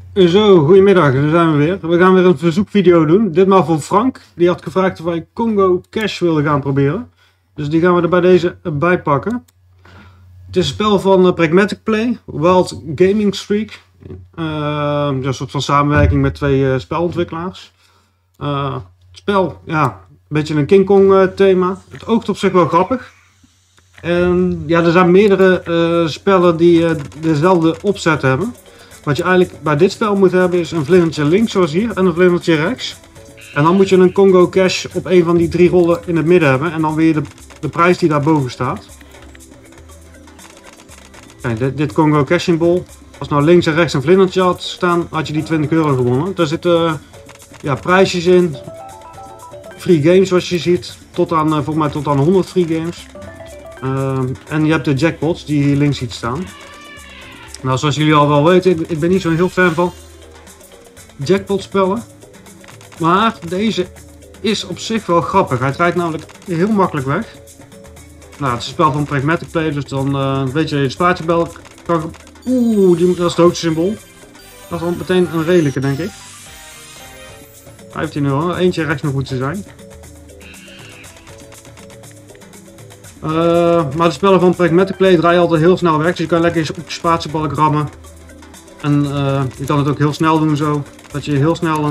Zo, goedemiddag, daar zijn we weer. We gaan weer een verzoekvideo doen. Ditmaal van Frank. Die had gevraagd of wij Congo Cash wilden gaan proberen. Dus die gaan we er bij deze bij pakken. Het is een spel van Pragmatic Play, Wild Gaming Streak. Een soort van samenwerking met twee spelontwikkelaars. Het spel, ja, een beetje een King Kong thema. Het oogt op zich wel grappig. En ja, er zijn meerdere spellen die dezelfde opzet hebben. Wat je eigenlijk bij dit spel moet hebben is een vlindertje links zoals hier en een vlindertje rechts. En dan moet je een Congo Cash op een van die drie rollen in het midden hebben. En dan weer de prijs die daarboven staat. Kijk, dit Congo Cash symbool. Als nou links en rechts een vlindertje had staan, had je die 20 euro gewonnen. Daar zitten ja, prijsjes in. Free games zoals je ziet. Tot aan, volgens mij tot aan 100 free games. En je hebt de jackpots die je hier links ziet staan. Nou, zoals jullie al wel weten, ik ben niet zo'n heel fan van jackpot spellen. Maar deze is op zich wel grappig. Hij draait namelijk heel makkelijk weg. Nou, het is een spel van Pragmatic Play, dus dan weet je het spaartjebel kan... Oeh, dat is het hoogste symbool. Dat is dan meteen een redelijke, denk ik. 15 euro, eentje rechts nog moeten zijn. Maar de spellen van Pragmatic Play draaien altijd heel snel weg, dus je kan lekker op je spaatsenbalk rammen. En je kan het ook heel snel doen zo, dat je heel snel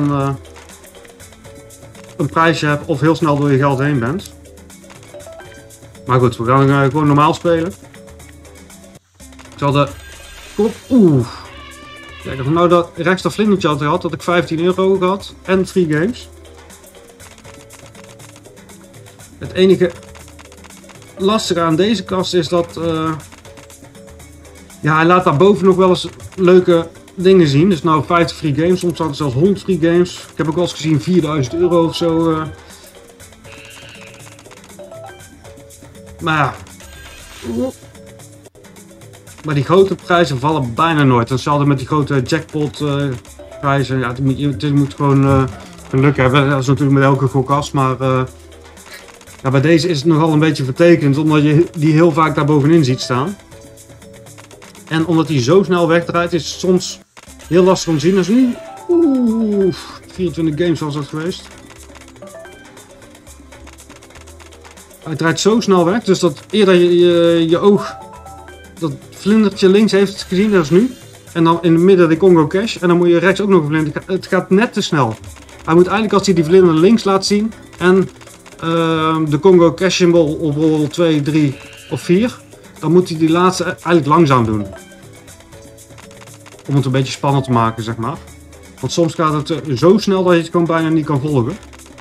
een prijsje hebt of heel snel door je geld heen bent. Maar goed, we gaan gewoon normaal spelen. Ik zal de kop... Oeh. Kijk, als ik nou dat rechts dat vlindertje had gehad, had ik 15 euro gehad en free games. Het enige lastige aan deze kast is dat ja, hij laat daarboven nog wel eens leuke dingen zien. Dus nou 50 free games, soms staat er zelfs 100 free games. Ik heb ook wel eens gezien 4000 euro of zo. Maar ja. Maar die grote prijzen vallen bijna nooit. Hetzelfde met die grote jackpot prijzen. Ja, het moet gewoon geluk hebben. Dat is natuurlijk met elke gokkast, maar... ja, bij deze is het nogal een beetje vertekend, omdat je die heel vaak daar bovenin ziet staan. En omdat hij zo snel wegdraait, is het soms heel lastig om te zien. Dus nu, 24 games was dat geweest. Hij draait zo snel weg, dus dat eerder je oog dat vlindertje links heeft gezien, dat is nu. En dan in het midden de Congo Cash. En dan moet je rechts ook nog een vlinder. Het gaat net te snel. Hij moet eigenlijk, als hij die vlinder links laat zien en de Congo Cash symbool op rol 2, 3 of 4, dan moet hij die laatste eigenlijk langzaam doen. Om het een beetje spannend te maken, zeg maar. Want soms gaat het zo snel dat je het gewoon bijna niet kan volgen.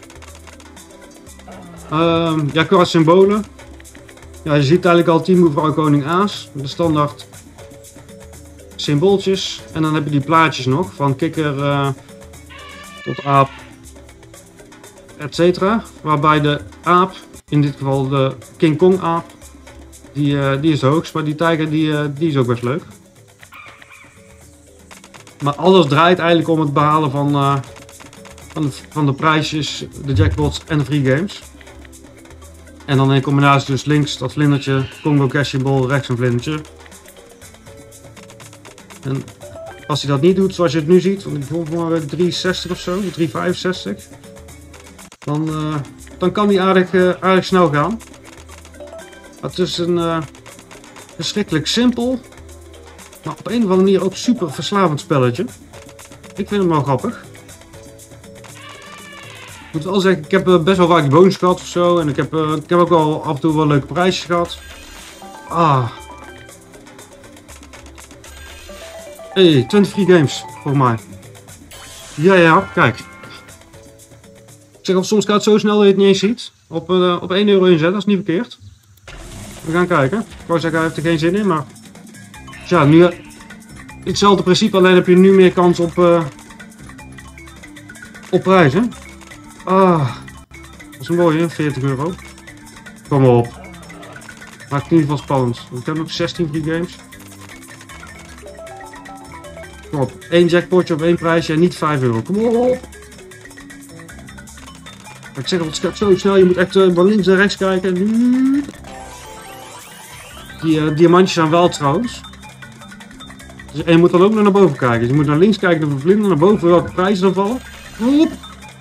Ja, qua symbolen. Ja, je ziet eigenlijk al 10 mevrouw koning aas. De standaard symbooltjes. En dan heb je die plaatjes nog. Van kikker tot aap. Etc. Waarbij de aap, in dit geval de King Kong aap, die is de hoogst. Maar die tijger die is ook best leuk. Maar alles draait eigenlijk om het behalen van de prijsjes, de jackpots en de free games. En dan in combinatie dus links dat vlindertje, Congo Cash symbool, rechts een vlindertje. En als hij dat niet doet zoals je het nu ziet, want ik bijvoorbeeld maar 360 of zo, 365. Dan kan die aardig snel gaan. Het is een verschrikkelijk simpel, maar op een of andere manier ook super verslavend spelletje. Ik vind hem wel grappig. Ik moet wel zeggen, ik heb best wel vaak die bonus gehad of zo. En ik heb ook wel af en toe wel leuke prijsjes gehad. Hey, 20 free games, volgens mij. Ja, kijk. Ik zeg, soms gaat het zo snel dat je het niet eens ziet. Op 1 euro inzetten, dat is niet verkeerd. We gaan kijken. Ik wou zeggen, hij heeft er geen zin in, maar... Ja, nu... Hetzelfde principe, alleen heb je nu meer kans op prijzen. Dat is een mooie, 40 euro. Kom maar op. Maakt het in ieder geval spannend. Ik heb nog 16 free games. Kom op, 1 jackpotje op 1 prijsje en niet 5 euro. Kom op! Ik zeg, het gaat zo snel, je moet echt naar links en rechts kijken. Die diamantjes zijn wel trouwens. Dus, en je moet dan ook naar boven kijken. Dus je moet naar links kijken de vlinder, naar boven welke prijzen er vallen. Oep.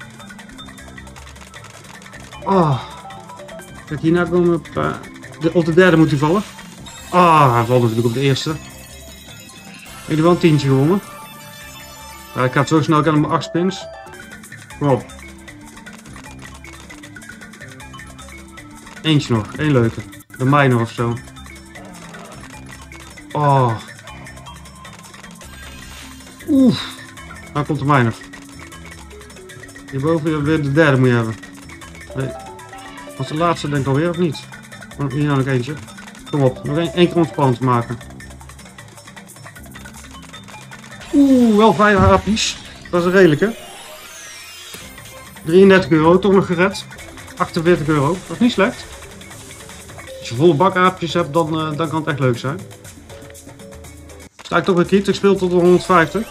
Oh. Kijk, hierna komen we op de derde moet hij vallen. Ah, hij valt natuurlijk op de eerste. Ik heb wel een tientje gewonnen. Ja, ik ga het zo snel aan mijn 8 spins. Kom op. Eentje nog, één leuke. De miner of zo. Oh. Oeh. Daar komt de miner. Hierboven weer de derde moet je hebben. Nee. Was de laatste denk ik alweer of niet? Hier nou nog eentje. Kom op, nog één keer om het spannend te maken. Oeh, wel 5 hapies. Dat is een redelijke. 33 euro, toch nog gered. 48 euro, dat is niet slecht. Als je volle bak aapjes hebt, dan kan het echt leuk zijn. Sta ik toch weer kiet, ik speel tot de 150.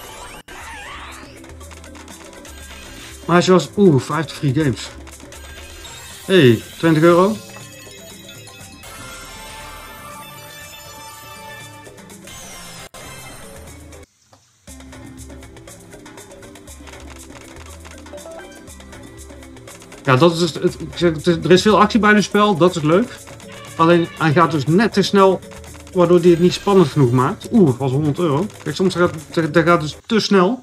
Maar als je was, 50 free games. Hey, 20 euro. Ja, dat is het, er is veel actie bij het spel, dat is leuk. Alleen hij gaat dus net te snel, waardoor hij het niet spannend genoeg maakt. Dat was 100 euro. Kijk, soms gaat het dus te snel.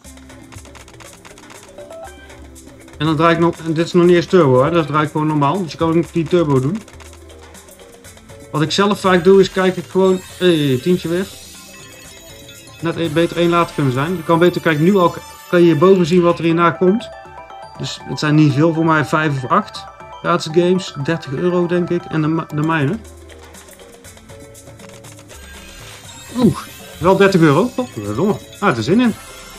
En dan draai ik nog, en dit is nog niet eens turbo, hè, dat draai ik gewoon normaal. Dus je kan ook die turbo doen. Wat ik zelf vaak doe is kijk ik gewoon, tientje weer. Net beter 1 later kunnen zijn. Je kan beter kijken, nu al kan je hierboven zien wat er hierna komt. Dus het zijn niet veel, voor mij 5 of 8 gratis games, 30 euro denk ik, en de mijne. Wel 30 euro, godverdomme, het er zin in.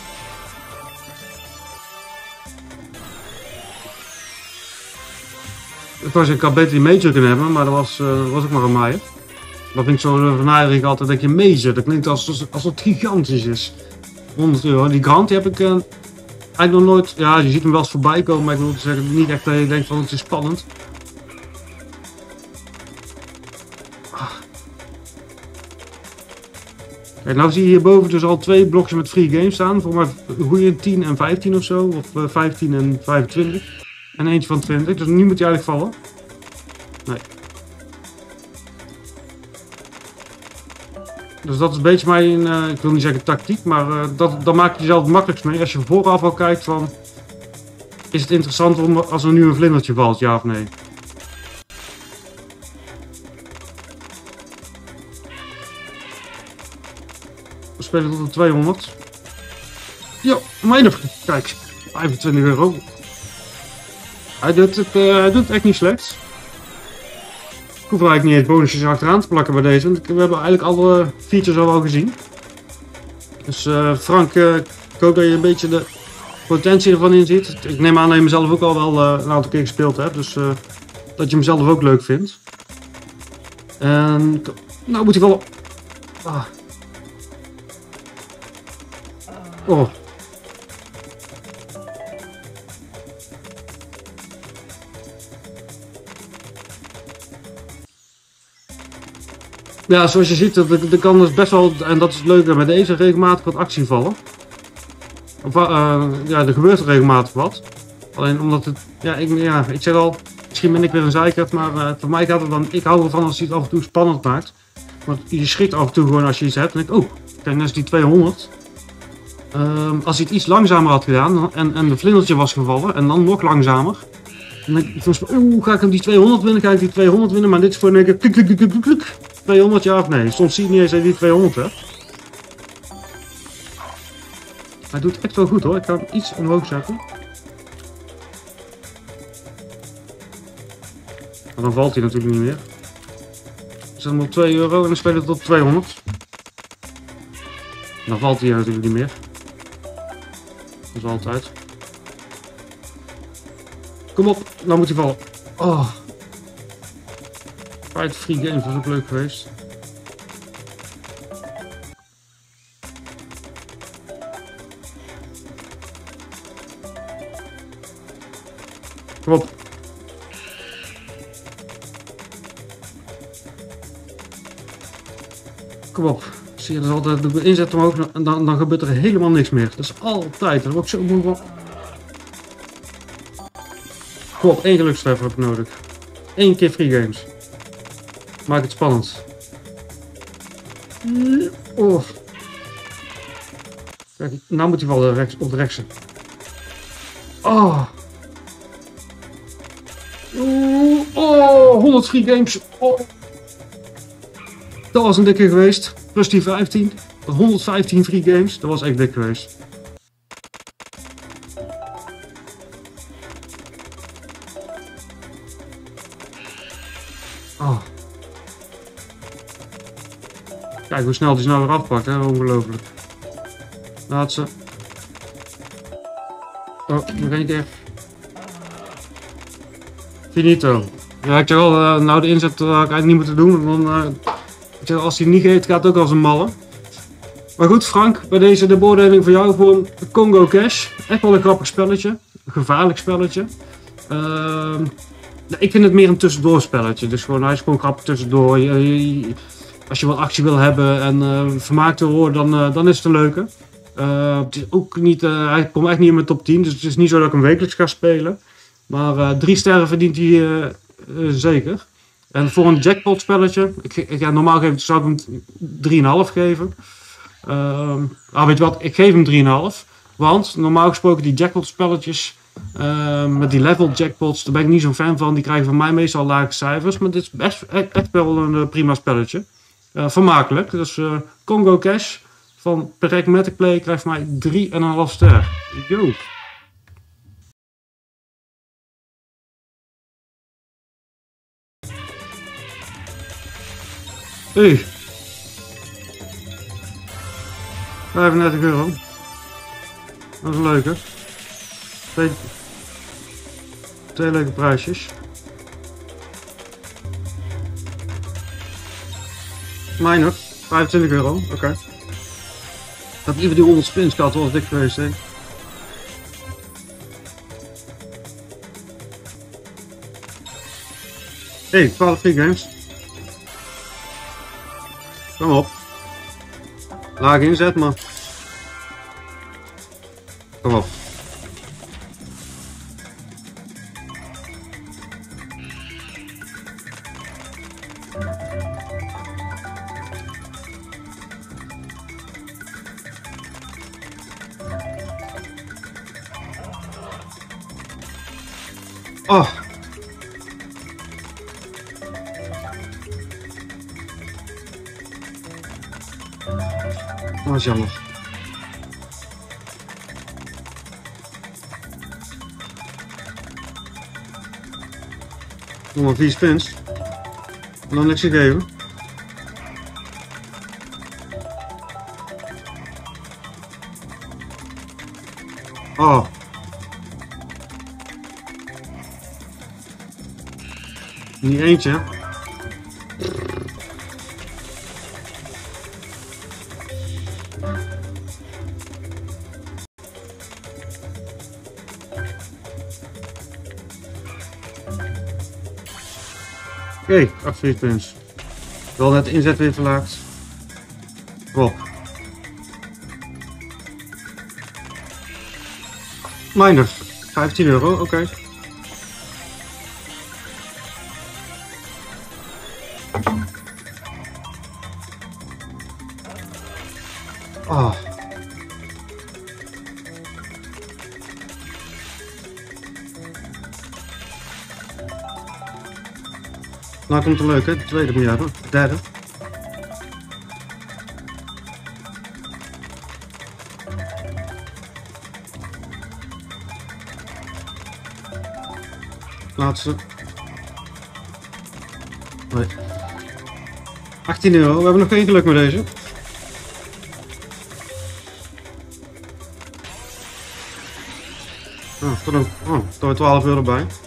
Ik had beter die major kunnen hebben, maar dat was ook maar een maaier. Dat vind ik zo vernaaierig altijd, dat je major, dat klinkt als het gigantisch is. 100 euro, die grant die heb ik eigenlijk nog nooit, ja je ziet hem wel eens voorbij komen, maar ik wil zeggen niet echt dat je denkt van het is spannend. Kijk, nou zie je hierboven dus al 2 blokjes met free games staan, voor mij goede 10 en 15 of zo, of 15 en 25. En eentje van 20, dus nu moet hij eigenlijk vallen. Nee. Dus dat is een beetje mijn, ik wil niet zeggen tactiek, maar dan maak je jezelf het makkelijkst mee. Als je vooraf al kijkt van, is het interessant als er nu een vlindertje valt, ja of nee? We spelen tot de 200. Jo, mijner, kijk, 25 euro. Hij doet het echt niet slecht. Ik hoef eigenlijk niet eens bonusjes achteraan te plakken bij deze, want we hebben eigenlijk alle features al wel gezien. Dus Frank, ik hoop dat je een beetje de potentie ervan inziet. Ik neem aan dat je mezelf ook al wel een aantal keer gespeeld hebt, dus dat je mezelf ook leuk vindt. En nou moet hij vallen. Oh. Ja, zoals je ziet, er kan dus best wel, en dat is het leuke met deze, regelmatig wat actie vallen. Of, ja, er gebeurt regelmatig wat. Alleen omdat het, ik zeg al, misschien ben ik weer een zeikert, maar voor mij gaat het dan, ik hou ervan als hij het af en toe spannend maakt. Want je schrikt af en toe gewoon als je iets hebt en denk ik, kijk, net is die 200. Als hij het iets langzamer had gedaan en de vlindertje was gevallen en dan nog langzamer. Dan denk ik van, ga ik hem die 200 winnen, ga ik die 200 winnen, maar dit is voor een keer 200 ja of nee. Soms zie je niet eens dat je die 200 hebt. Hij doet echt wel goed hoor, ik ga hem iets omhoog zetten. Maar dan valt hij natuurlijk niet meer. We zetten hem op 2 euro en dan spelen we tot 200. Dan valt hij natuurlijk niet meer. Dat is altijd. Kom op, nou moet hij vallen. Oh. 5 free games was ook leuk geweest. Kom op. Kom op. Zie je, dat is altijd de inzet omhoog en dan gebeurt er helemaal niks meer. Dat is altijd. Dat wordt zo moeilijk. God, 1 gelukstreffer heb ik nodig. 1 keer free games. Maak het spannend. Oh. Kijk, nou moet hij wel op de rechtse. Oh. Oh, 100 free games. Oh. Dat was een dikke geweest. Plus die 15. 115 free games. Dat was echt dik geweest. Oh. Kijk hoe snel die nou weer afpakt, hè? Ongelooflijk. Laat ze. Oh, nog 1 keer. Finito. Ja, ik zeg al, nou de inzet had ik eigenlijk niet moeten doen. Dan, als hij niet geeft, gaat het ook als een malle. Maar goed, Frank, bij deze de beoordeling voor jou voor een Congo Cash. Echt wel een grappig spelletje. Een gevaarlijk spelletje. Ik vind het meer een tussendoor spelletje. Dus gewoon, hij is gewoon grappig tussendoor. Als je wat actie wil hebben en vermaakt wil worden, dan is het een leuke. Het is ook niet, hij komt echt niet in mijn top 10. Dus het is niet zo dat ik hem wekelijks ga spelen. Maar 3 sterren verdient hij zeker. En voor een jackpot spelletje, normaal zou ik hem 3,5 geven. Weet je wat, ik geef hem 3,5. Want normaal gesproken die jackpot spelletjes, met die level jackpots, daar ben ik niet zo'n fan van. Die krijgen van mij meestal lage cijfers. Maar dit is echt wel een prima spelletje. Vermakelijk. Dus Congo Cash van Pragmatic Play krijgt van mij 3,5 ster. Yo. Hey. 35 euro. Dat is een leuke. Twee leuke prijsjes. Mijner, 25 euro. Oké. Dat liever die 100 spins gehad, was dik geweest, hè. Hey, 12 free games. Kom op. Laag inzet, maar. Kom op. Oh. Dat is jammer. Nog maar 4 spins. En dan niks gegeven. Oh. Niet eentje. Oké, 8 free spins. Wel net de inzet weer verlaagd. Wow. Mijner, 15 euro, oké. Ah. Nou komt het leuk, hè? De tweede miljard, de derde. Laatste. Nee. 18 euro, we hebben nog geen geluk met deze. Oh, toch 12 euro bij.